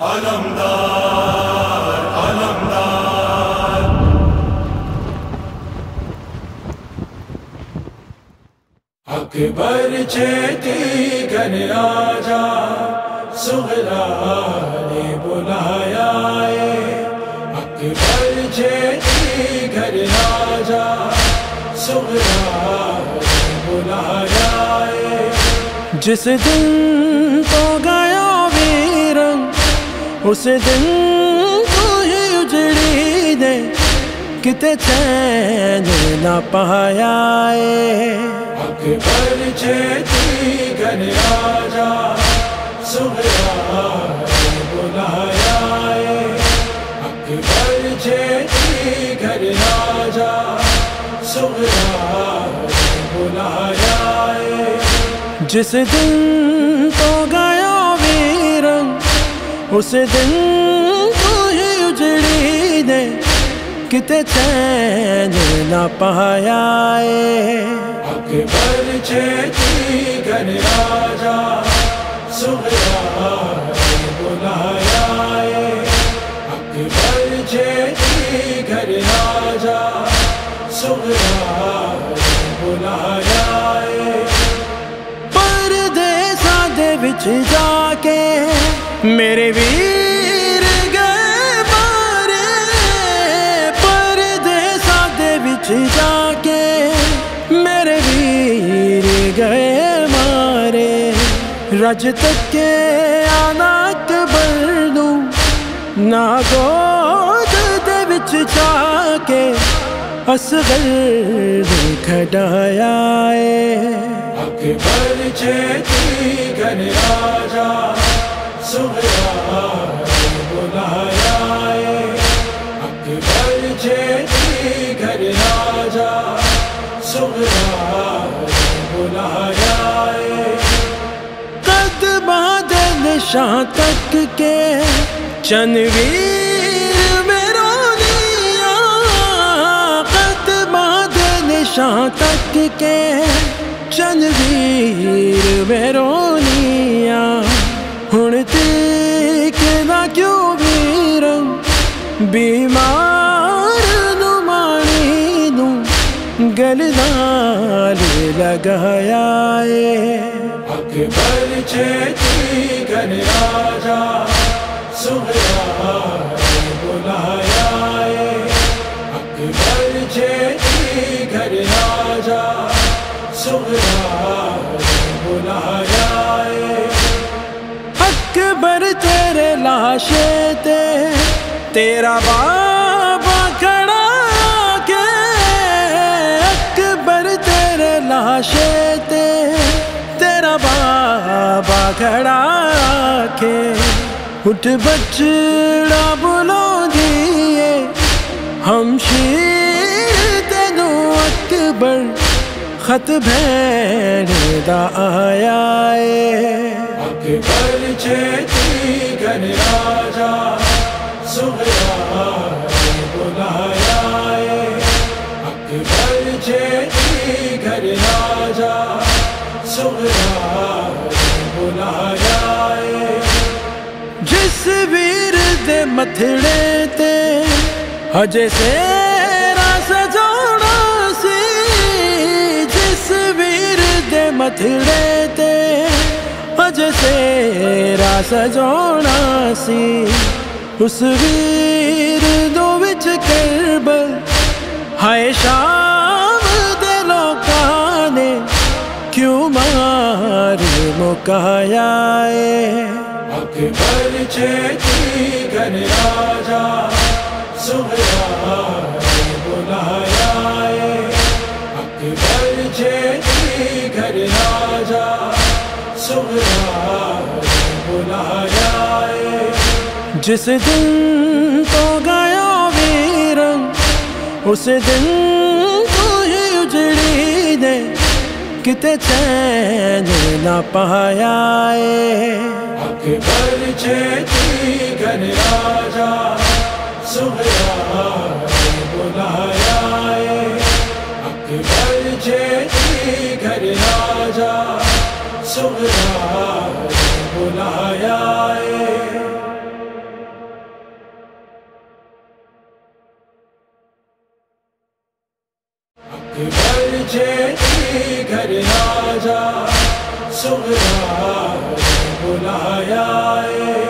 علمدار علمدار اکبر چھیتی گھر آجا سغرا نے بلایا اکبر چھیتی گھر آجا سغرا نے بلایا جس دن تو گیا ویرن اس دن تو ہی اجڑی دے کتے چین نہ پایا اکبر چھیتی گھر آجا سغرا نے بلایا اکبر چھیتی گھر آجا سغرا نے بلایا جس دن تو گیا ویرن اس دن تو ہی اجڑی دے کتے چین نہ پایا اکبر چھیتی گھر آجا سغرا نے بلایا اکبر چھیتی گھر آجا سغرا نے بلایا وچ جا کے میرے ویر گئے مارے پردیساں دے وچ جا کے میرے ویر گئے مارے رج تک کے آنا اکبر دوں نہ گود دے وچ جا کے اصغر کھڑایا اکبر چھیتی گھر آجا سغرا نے بلایا اکبر چھیتی گھر آجا سغرا نے بلایا قد بعد نشاں تک کے چنویر میں رونیاں قد بعد نشاں تک کے چنویر میں رونیاں ہن تیکنا کیوں ویرن بیمار نمانی نوں گل نال لگایا اکبر چھیتی گھر آجا سغرا نے بلایا اکبر چھیتی گھر آجا سغرا نے بلایا اکبر تیرے لاشے تے تیرا بابا کھڑا کے اکبر تیرے لاشے تے تیرا بابا کھڑا کے اٹھ بچڑا بلو دیے ہمشیر تینوں اکبر خط بھین دا آیا اکبر چھیتی گھر آجا سغرا نے بلایا اکبر چھیتی گھر آجا سغرا نے بلایا جس ویر دے متھڑے تے ہجے سیرا سجونا سی جس ویر دے متھڑے تے ہجے سیرا سجونا سی اس ویر دو وچ کربل ہائے شام دے لوکاں نے کیوں مار مکایا اکبر چھیتی گھر آجا سغرا نے بلایا اکبر چھیتی گھر آجا سغرا نے بلایا جس دن تو گیا ویرن اس دن تو ہی اجڑی دے کتے چین نہ پایا اکبر چھیتی گھر آجا سغرا نے بلایا اکبر چھیتی گھر آجا سغرا نے بلایا کہ گھر چھیتی گھر آ جا سغرا نے بلایا ہے